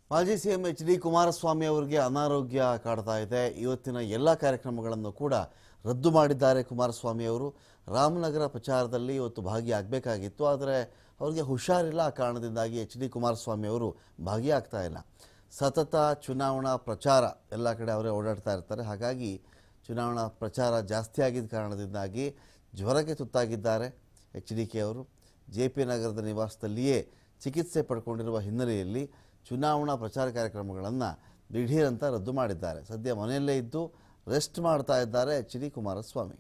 ಮಾಜಿ CM H D. Kumaraswamy ಅವರಿಗೆ ಅನಾರೋಗ್ಯ ಕಾಡ್ತಾ ಇದೆ. ಇವತ್ತಿನ ಎಲ್ಲ ಕಾರ್ಯಕ್ರಮಗಳನ್ನು ಕೂಡ ರದ್ದು ಮಾಡಿದ್ದಾರೆ ಕುಮಾರಸ್ವಾಮಿ ಅವರು. ರಾಮನಗರ ಪ್ರಚಾರದಲ್ಲಿ ಇವತ್ತು ಭಾಗಿಯಾಗಬೇಕಾಗಿತ್ತು, ಆದರೆ ಅವರಿಗೆ ಹುಷಾರಿಲ್ಲ. ಆ ಕಾರಣದಿಂದಾಗಿ ಎಚ್.ಡಿ. ಕುಮಾರಸ್ವಾಮಿ ಅವರು ಭಾಗಿಯಾಗ್ತಾ ಇಲ್ಲ. ಸತತ ಚುನಾವಣಾ ಪ್ರಚಾರ ಎಲ್ಲ ಕಡೆ ಅವರೇ ಓಡಾಡ್ತಾ ಇರ್ತಾರೆ. ಹಾಗಾಗಿ ಚುನಾವಣಾ ಪ್ರಚಾರ ಜಾಸ್ತಿ ಆಗಿದ್ದ ಕಾರಣದಿಂದಾಗಿ ಜ್ವರಕ್ಕೆ ತುತ್ತಾಗಿದ್ದಾರೆ ಎಚ್.ಡಿ.ಕೆ ಅವರು. ಜೆ.ಪಿ. ನಗರದ ನಿವಾಸದಲ್ಲಿಯೇ ಚಿಕಿತ್ಸೆ ಪಡ್ಕೊಂಡಿರುವ ಹಿನ್ನೆಲೆಯಲ್ಲಿ ಚುನಾವಣಾ ಪ್ರಚಾರ ಕಾರ್ಯಕ್ರಮಗಳನ್ನು ದಿಢೀರಂತ ರದ್ದು ಮಾಡಿದ್ದಾರೆ. ಸದ್ಯ ಮನೆಯಲ್ಲೇ ಇದ್ದು ರೆಸ್ಟ್ ಮಾಡ್ತಾ ಇದ್ದಾರೆ ಎಚ್.ಡಿ. ಕುಮಾರಸ್ವಾಮಿ.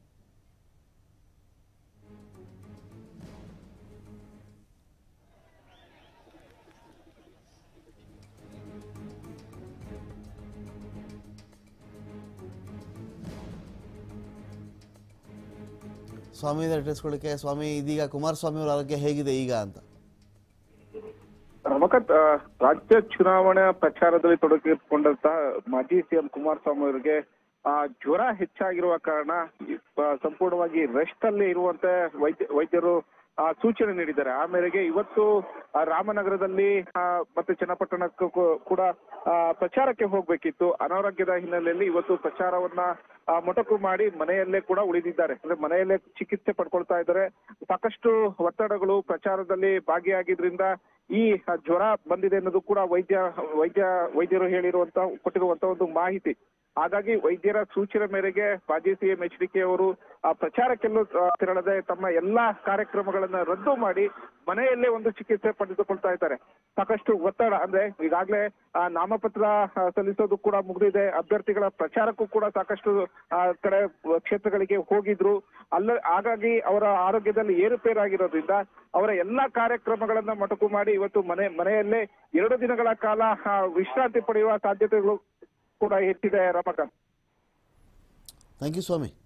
ಸ್ವಾಮಿ ತಿಳಿಸ್ಕೊಳ್ಳಿಕ್ಕೆ ಸ್ವಾಮಿ, ಇದೀಗ ಕುಮಾರಸ್ವಾಮಿ ಅವರ ಆರೋಗ್ಯ ಹೇಗಿದೆ ಈಗ ಅಂತ? ರಮಕಾಂತ್, ರಾಜ್ಯ ಚುನಾವಣಾ ಪ್ರಚಾರದಲ್ಲಿ ತೊಡಗಿಕೊಂಡಂತಹ ಮಾಜಿ ಸಿಎಂ ಕುಮಾರಸ್ವಾಮಿ ಅವರಿಗೆ ಜ್ವರ ಹೆಚ್ಚಾಗಿರುವ ಕಾರಣ ಸಂಪೂರ್ಣವಾಗಿ ರೆಸ್ಟ್ ಅಲ್ಲಿ ಇರುವಂತೆ ವೈದ್ಯರು ಸೂಚನೆ ನೀಡಿದ್ದಾರೆ. ಆ ಮೇರೆಗೆ ಇವತ್ತು ರಾಮನಗರದಲ್ಲಿ ಮತ್ತೆ ಚನ್ನಪಟ್ಟಣಕ್ಕೂ ಕೂಡ ಪ್ರಚಾರಕ್ಕೆ ಹೋಗ್ಬೇಕಿತ್ತು. ಅನಾರೋಗ್ಯದ ಹಿನ್ನೆಲೆಯಲ್ಲಿ ಇವತ್ತು ಪ್ರಚಾರವನ್ನ ಮೊಟಕು ಮಾಡಿ ಮನೆಯಲ್ಲೇ ಕೂಡ ಉಳಿದಿದ್ದಾರೆ. ಅಂದ್ರೆ ಮನೆಯಲ್ಲೇ ಚಿಕಿತ್ಸೆ ಪಡ್ಕೊಳ್ತಾ ಇದ್ದಾರೆ. ಸಾಕಷ್ಟು ಒತ್ತಡಗಳು ಪ್ರಚಾರದಲ್ಲಿ ಭಾಗಿಯಾಗಿದ್ರಿಂದ ಈ ಜ್ವರ ಬಂದಿದೆ ಅನ್ನೋದು ಕೂಡ ವೈದ್ಯರು ಕೊಟ್ಟಿರುವಂತ ಒಂದು ಮಾಹಿತಿ. ಹಾಗಾಗಿ ವೈದ್ಯರ ಸೂಚನೆ ಮೇರೆಗೆ ಮಾಜಿ ಸಿಎಂ ಎಚ್.ಡಿ.ಕೆ ಅವರು ಪ್ರಚಾರಕ್ಕೆಲ್ಲೂ ತೆರಳದೆ ತಮ್ಮ ಎಲ್ಲಾ ಕಾರ್ಯಕ್ರಮಗಳನ್ನ ರದ್ದು ಮಾಡಿ ಮನೆಯಲ್ಲೇ ಒಂದು ಚಿಕಿತ್ಸೆ ಪಡೆದುಕೊಳ್ತಾ ಇದ್ದಾರೆ. ಸಾಕಷ್ಟು ಒತ್ತಡ, ಅಂದ್ರೆ ಈಗಾಗಲೇ ನಾಮಪತ್ರ ಸಲ್ಲಿಸೋದು ಕೂಡ ಮುಗಿದಿದೆ. ಅಭ್ಯರ್ಥಿಗಳ ಪ್ರಚಾರಕ್ಕೂ ಕೂಡ ಸಾಕಷ್ಟು ಕಡೆ ಕ್ಷೇತ್ರಗಳಿಗೆ ಹೋಗಿದ್ರು. ಹಾಗಾಗಿ ಅವರ ಆರೋಗ್ಯದಲ್ಲಿ ಏರುಪೇರಾಗಿರೋದ್ರಿಂದ ಅವರ ಎಲ್ಲಾ ಕಾರ್ಯಕ್ರಮಗಳನ್ನ ಮೊಟಕು ಮಾಡಿ ಇವತ್ತು ಮನೆಯಲ್ಲೇ 2 ದಿನಗಳ ಕಾಲ ವಿಶ್ರಾಂತಿ ಪಡೆಯುವ ಸಾಧ್ಯತೆಗಳು ಕೂಡ ಹೆಚ್ಚಿದೆ. Ramakant, thank you Swami.